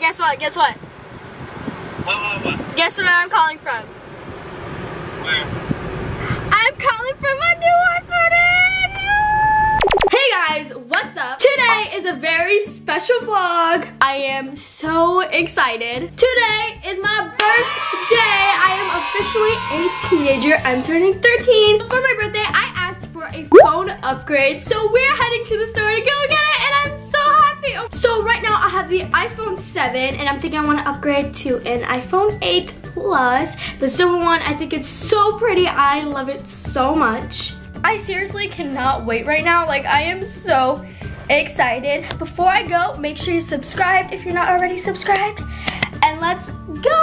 guess what? Guess what? What? Guess what I'm calling from? Where? I'm calling from my new iPhone 8! Hey guys, what's up? Today is a very special vlog. I am so excited. Today is my birthday. I am officially a teenager. I'm turning 13. For my birthday, I asked for a phone upgrade. So we're heading to the store to go get it, and I'm so happy. So right now I have the iPhone 7, and I'm thinking I want to upgrade to an iPhone 8 Plus. The silver one, I think it's so pretty. I love it so much. I seriously cannot wait right now. Like, I am so excited. Before I go, make sure you're subscribed if you're not already subscribed. And let's go!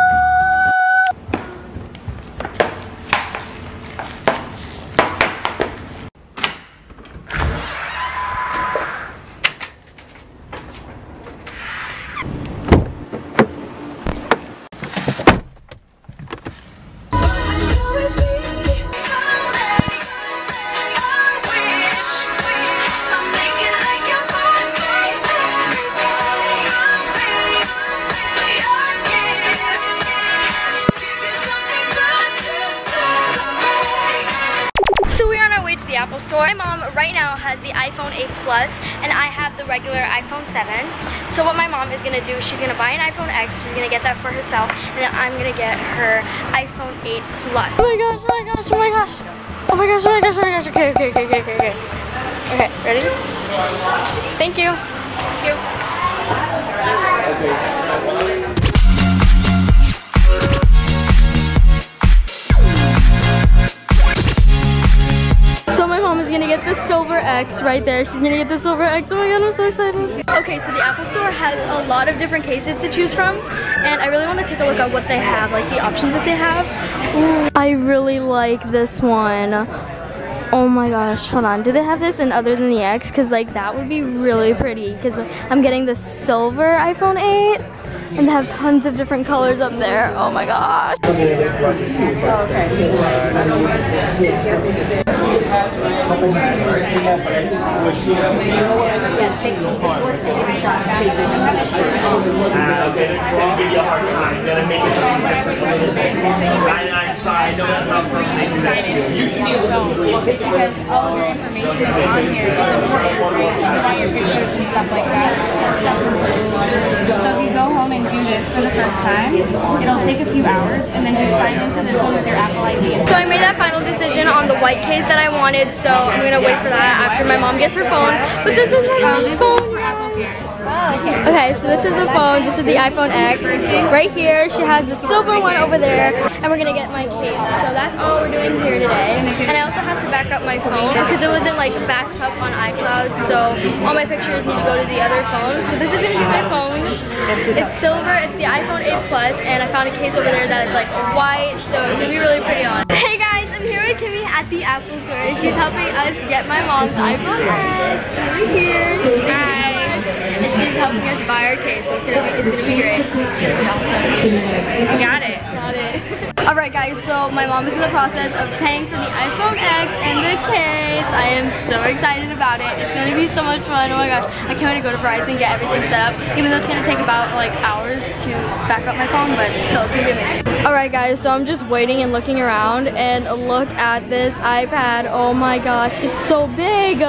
Apple store. My mom right now has the iPhone 8 Plus and I have the regular iPhone 7. So what my mom is gonna do, she's gonna buy an iPhone X, she's gonna get that for herself, and then I'm gonna get her iPhone 8 Plus. Oh my gosh, oh my gosh, oh my gosh. Oh my gosh, oh my gosh, oh my gosh. Okay. Okay, ready? Thank you. Thank you. Gonna get the silver X right there. She's gonna get the silver X. Oh my god, I'm so excited. Okay, so the Apple store has a lot of different cases to choose from, and I really want to take a look at what they have, like the options that they have. Ooh, I really like this one. Oh my gosh, hold on. Do they have this in other than the X? Because like that would be really pretty, because I'm getting the silver iPhone 8. And they have tons of different colors up there. Oh my gosh. Okay. You should be able to because all of your information is on here. You buy your pictures and stuff like that. So if you go home and do this for the first time, it'll take a few hours, and then just sign into this one with your Apple ID. So I made that final decision on the white case that I wanted, so I'm gonna wait for that after my mom gets her phone. But this is my mom's phone, guys. Okay, so this is the phone. This is the iPhone X. Right here, she has the silver one over there, and we're gonna get my case. So that's all we're doing here today. And I also have to back up my phone because it wasn't like backed up on iCloud, so all my pictures need to go to the other phone. So this is gonna be my phone. It's silver. It's the iPhone 8 Plus, and I found a case over there that is like white, so it's gonna be really pretty on. Hey guys, I'm here with Kimmy at the Apple store. She's helping us get my mom's iPhone X. Over here. Hi. And she's helping us buy our case, so it's gonna be great. It's gonna be awesome. Got it. Alright guys, so my mom is in the process of paying for the iPhone X and the case. I am so excited about it. It's gonna be so much fun. Oh my gosh. I can't wait to go to Verizon and get everything set up. Even though it's gonna take about like hours to back up my phone, but still it's gonna be amazing. Alright guys, so I'm just waiting and looking around, and look at this iPad. Oh my gosh, it's so big.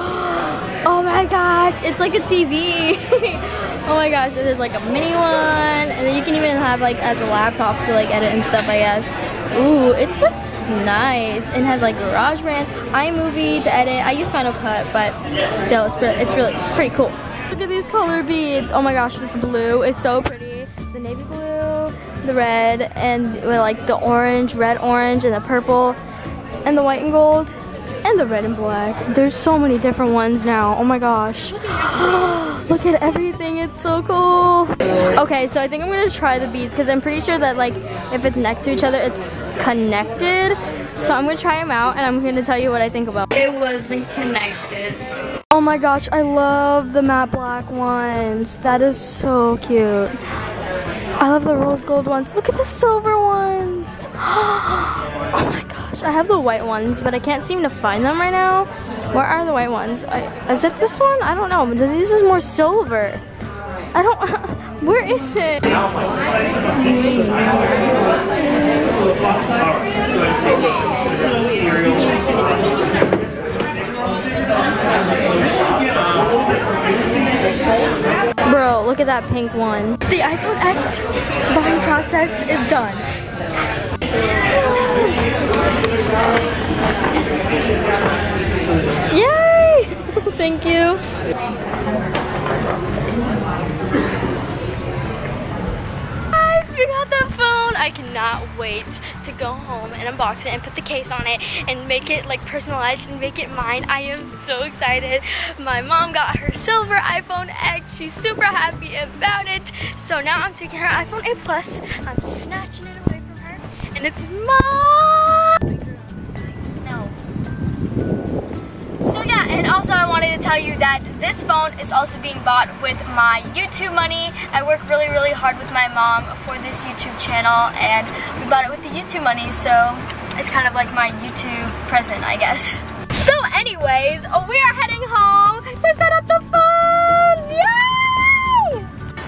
Oh my gosh, it's like a TV. Oh my gosh, there's like a mini one, and then you can even have like as a laptop to like edit and stuff, I guess. Ooh, it's like nice. It has like GarageBand, iMovie to edit. I use Final Cut, but still, it's really pretty cool. Look at these color beads. Oh my gosh, this blue is so pretty. The navy blue, the red, and with like the orange, red, orange, and the purple, and the white and gold. And the red and black. There's so many different ones now. Oh my gosh. Look at everything. It's so cool. Okay, so I think I'm gonna try the beads because I'm pretty sure that like if it's next to each other, it's connected. So I'm gonna try them out and I'm gonna tell you what I think about. It wasn't connected. Oh my gosh, I love the matte black ones. That is so cute. I love the rose gold ones. Look at the silver ones. Oh my gosh, I have the white ones, but I can't seem to find them right now. Where are the white ones? Is it this one? I don't know, but this is more silver. I don't, where is it? Bro, look at that pink one. The iPhone X buying process is done. Yay! Thank you. Guys, we got the phone. I cannot wait to go home and unbox it and put the case on it and make it like personalized and make it mine. I am so excited. My mom got her silver iPhone X. She's super happy about it. So now I'm taking her iPhone 8 Plus. I'm snatching it away from her and it's mine. No. So yeah, and also I wanted to tell you that this phone is also being bought with my YouTube money. I work really, really hard with my mom for this YouTube channel and we bought it with the YouTube money, so it's kind of like my YouTube present, I guess. So anyways, we are heading home to set up the phones! Yay!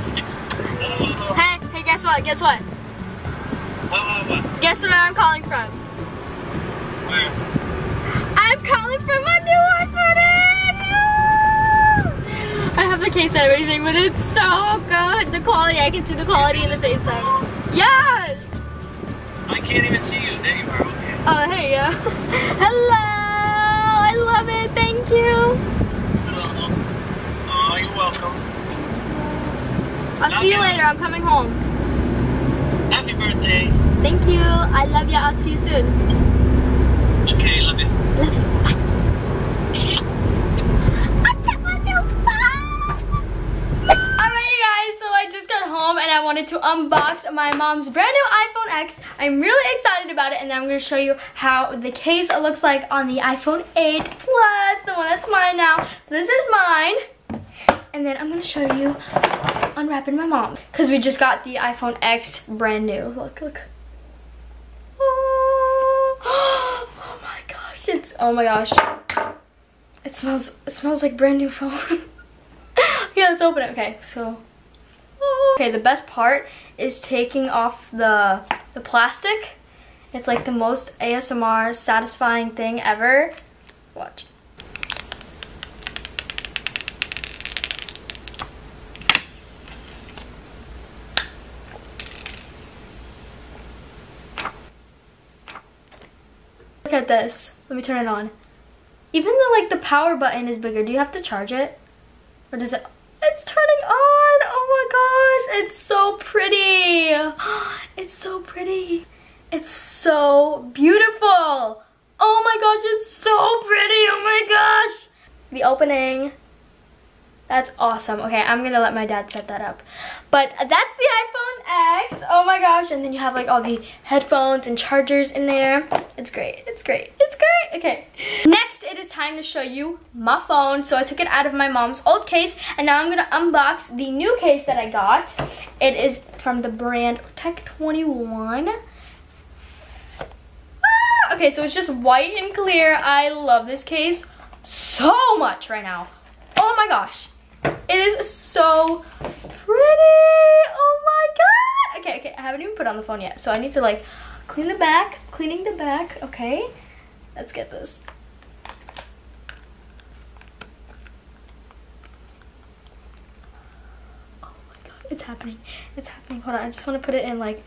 Hey, guess what? Guess what? What? Guess what I'm calling from? Where? I'm calling from my new iPhone X! I have the case and everything, but it's so good. The quality, I can see the quality in the FaceTime. Yes! I can't even see you. There you are. Okay. Oh, hey, yeah. Hello! I love it. Thank you. Oh, you're welcome. I'll see you later. I'm coming home. Happy birthday. Thank you. I love you. I'll see you soon. Okay, love it. Love you. Bye. Alright, you guys. So I just got home and I wanted to unbox my mom's brand new iPhone X. I'm really excited about it, and then I'm going to show you how the case looks like on the iPhone 8 Plus, the one that's mine now. So this is mine. And then I'm going to show you unwrapping my mom, because we just got the iPhone X brand new. Look, look. Oh my gosh, oh my gosh. It smells like brand new phone. Okay, let's open it. Okay, so okay, the best part is taking off the plastic. It's like the most ASMR satisfying thing ever. Watch. Look at this. Let me turn it on. Even the power button is bigger. Do you have to charge it? Or does it? It's turning on. Oh my gosh. It's so pretty. It's so pretty. It's so beautiful. Oh my gosh, it's so pretty. Oh my gosh. The opening. That's awesome. Okay, I'm gonna let my dad set that up. But that's the iPhone X. Oh my gosh. And then you have like all the headphones and chargers in there. It's great. It's great. It's great. Okay. Next, it is time to show you my phone. So I took it out of my mom's old case, and now I'm gonna unbox the new case that I got. It is from the brand Tech 21. Okay, so it's just white and clear. I love this case so much right now. Oh my gosh. It is so pretty. Oh my god. Okay, I haven't even put on the phone yet, so I need to like clean the back. Cleaning the back. Okay, let's get this. Oh my god, it's happening. It's happening. Hold on, I just want to put it in like.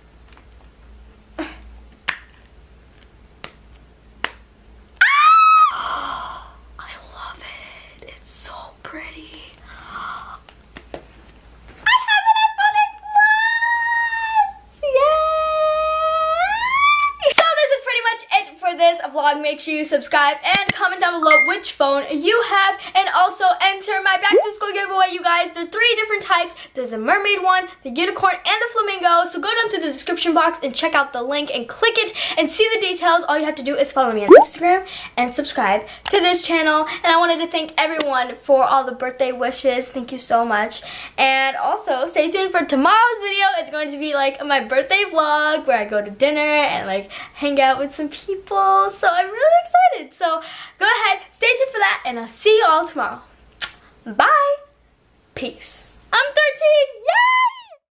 Vlog, make sure you subscribe and comment down below which phone you have, and also enter my back to school giveaway, you guys. There are 3 different types. There's a mermaid one, the unicorn, and the flamingo. So go down to the description box and check out the link and click it and see the details. All you have to do is follow me on Instagram and subscribe to this channel. And I wanted to thank everyone for all the birthday wishes. Thank you so much. And also stay tuned for tomorrow's video. It's going to be like my birthday vlog where I go to dinner and like hang out with some people. So I'm really excited. So go ahead, stay tuned for that, and I'll see you all tomorrow. Bye. Peace. I'm 13! Yay!